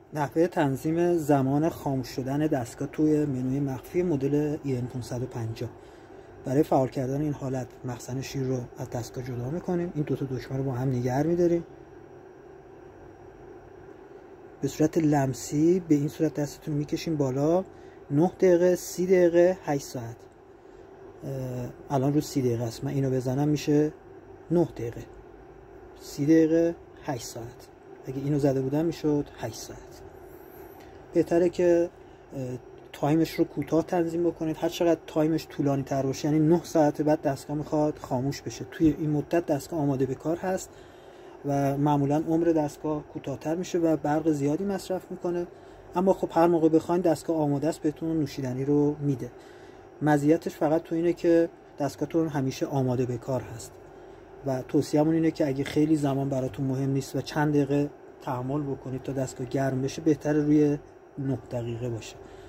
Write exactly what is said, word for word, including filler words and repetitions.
نحوه تنظیم زمان خاموش شدن دستگاه توی منوی مخفی مدل ای ان پانصد و پنجاه. برای فعال کردن این حالت مخزن شیر رو از دستگاه جدا میکنیم. این دوتا دکمه رو با هم نگه میداریم. به صورت لمسی به این صورت دستتون میکشیم بالا. نه دقیقه، سی دقیقه، هشت ساعت. الان رو سی دقیقه است. من اینو بزنم میشه نه دقیقه، سی دقیقه، هشت ساعت. اگه اینو زده بودم میشد هشت ساعت. بهتره که تایمش رو کوتاه تنظیم بکنید. هر چقدر تایمش طولانی تر باشه، یعنی نه ساعت بعد دستگاه میخواد خاموش بشه، توی این مدت دستگاه آماده به کار هست و معمولا عمر دستگاه کوتاه‌تر میشه و برق زیادی مصرف میکنه. اما خب هر موقع بخواید دستگاه آماده است بهتون نوشیدنی رو میده. مزیتش فقط تو اینه که دستگاهتون همیشه آماده به کار هست و توصیه‌مون اینه که اگه خیلی زمان براتون مهم نیست و چند دقیقه تحمل بکنید تا دستگاه گرم بشه، بهتره روی نه دقیقه باشه.